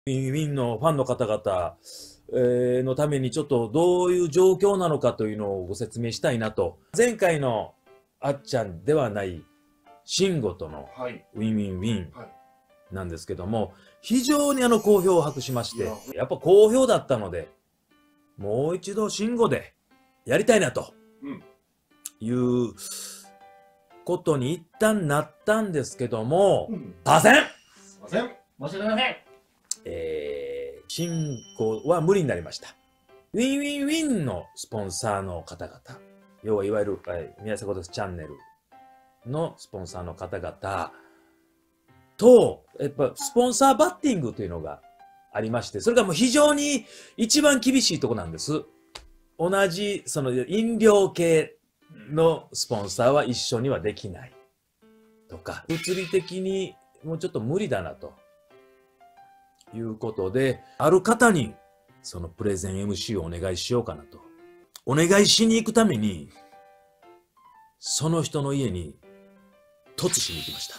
ウィンウィンのファンの方々、のためにちょっとどういう状況なのかというのをご説明したいなと。前回のあっちゃんではない慎吾とのウィンウィンウィンなんですけども、非常に好評を博しまして、やっぱ好評だったので、もう一度慎吾でやりたいなということに一旦なったんですけども、すいません。 すいません。申し訳ございません。 進行は無理になりました。ウィンウィンウィンのスポンサーの方々、要はいわゆる、宮迫ですチャンネルのスポンサーの方々と、やっぱスポンサーバッティングというのがありまして、それがもう非常に一番厳しいところなんです。同じその飲料系のスポンサーは一緒にはできないとか、物理的にもうちょっと無理だなということで、ある方にそのプレゼン MC をお願いしようかなと。お願いしに行くために、その人の家に突しに行きました。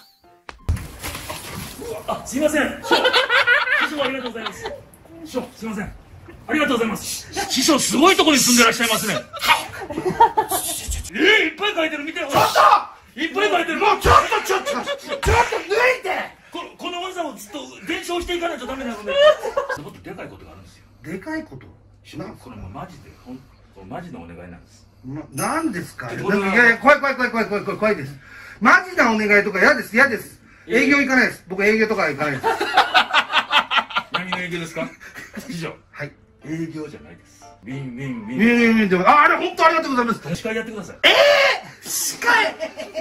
あ、すいません。師匠ありがとうございます。師匠、すいません。ありがとうございます。師匠、すごいところに住んでらっしゃいますね。いっぱい書いてる、見てよ。ちょっといっぱい書いてる。もうちょっと抜いてこの技をずっと伝承していかないとダメなので。もっとでかいことがあるんですよ。 でかいことします。 これもうマジで、これマジのお願いなんです。 なんですか。いやいや、怖いです。マジなお願いとか嫌です。営業行かないです。僕営業とか行かないです。 何の営業ですか。師匠。 はい。 営業じゃないです。ウィンウィンウィン。 ウィンウィンウィンでも、あれ本当ありがとうございます。 司会やってください。 司会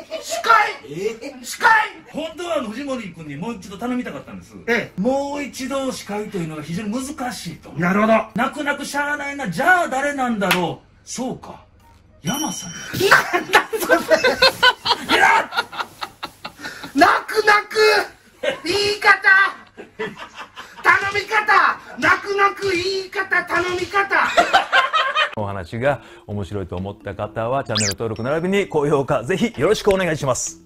本当は藤森君にもう一度頼みたかったんです。もう一度司会というのが非常に難しいと。 なるほど。 泣く泣くしゃあないな。じゃあ誰なんだろう。そうか、山さん。 なんだそれ。泣く泣く言い方頼み方、泣く泣く言い方頼み方。 お話が面白いと思った方はチャンネル登録並びに高評価ぜひよろしくお願いします。